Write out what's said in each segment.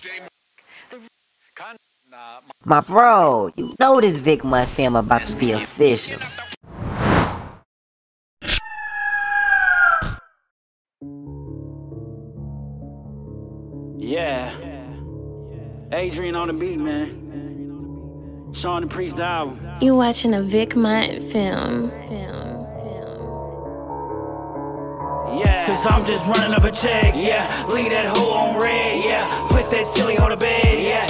My bro, you know this Vic Month film about to be official. Yeah. Adrian on the beat, man. Sean the Priest album. You watching a Vic Month film. Yeah. Cause I'm just running up a check, yeah. Leave that hoe on red, yeah. Put that silly hoe to bed, yeah.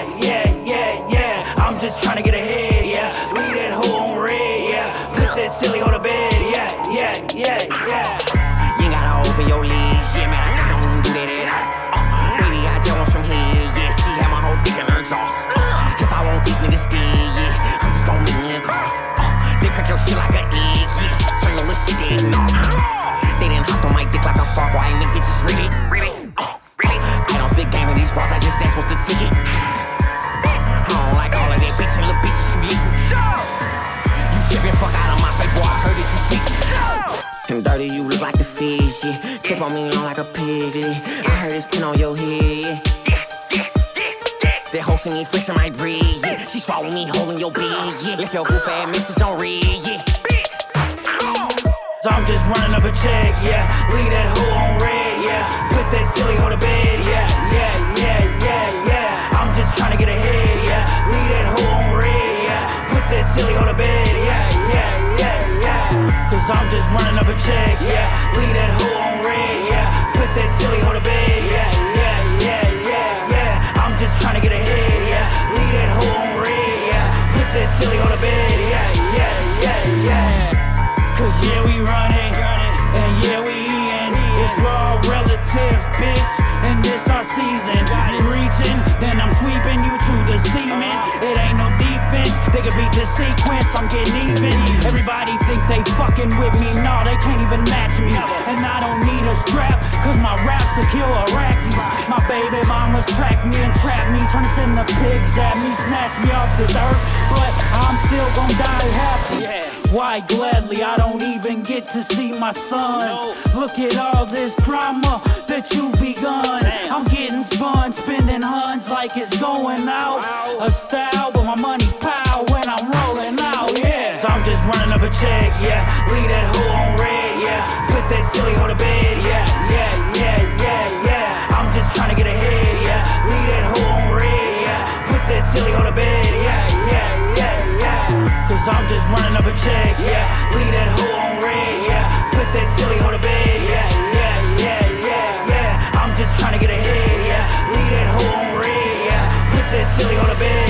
I'm just trying to get ahead, yeah. Leave that hoe on red, yeah. Put that silly hoe to bed, yeah. You ain't gotta open your legs, yeah, man. I don't even do that at all. Baby, I just want some head, yeah. She had my whole dick in her jaws. If I want these niggas dead, yeah, I'm just gon' meet me a car. They crack your shit like an egg, yeah. Turn your little shit dead, no. They didn't hop on my dick like a far boy, nigga, just read it. I don't spit game in these bras, I just ask what's the ticket. I don't like all of that bitch and little bitches you listen. You trippin', fuck out of my face, boy, I heard that you snitchin'. And dirty, you look like the fish, yeah. Clip on me on like a piglet. I heard it's 10 on your head, yeah. That hoe singing flexing my bread, yeah. She swallowing me, holding your bed, yeah. Left your goof ass message on red, yeah. So I'm just running up a check, yeah. Leave that hoe on red, yeah. Put that silly hoe to bed, yeah. I'm just trying to get ahead, yeah. Leave that hoe on red, yeah. Put that silly hoe to bed, yeah. Cause I'm just running up a check, yeah. Leave that hoe on red, yeah. Put that silly hoe to bed, yeah. I'm just trying to get ahead, yeah. Leave that hoe on red, yeah. Put that silly hoe to bed, yeah. Cause yeah, we running, and yeah, we eatin'. It's raw relatives, bitch, and this our season. You reaching, then I'm sweeping you to the cement. It ain't no defense, they can beat the sequence, I'm getting even. Everybody think they fucking with me, no, they can't even match me. And I don't need a strap, cause my raps will kill Iraqis. My baby mamas track me and trap me, tryna send the pigs at me, snatch me off this earth, but I'm still gon' die happy. Why gladly, I don't even get to see my sons. Look at all this drama that you've begun. I'm getting spun, spending huns like it's going out. A style, but my money pow when I'm rolling out, yeah. So I'm just running up a check, yeah. Leave that hoe on red, yeah. Put that silly hoe to bed, yeah. I'm just trying to get ahead, yeah. Leave that hoe on red, yeah. Put that silly hoe to bed, yeah. Cause I'm just running up a check, yeah. Leave that hoe on red, yeah. Put that silly hoe to bed, yeah. I'm just trying to get ahead, yeah. Leave that hoe on red, yeah. Put that silly hoe to bed.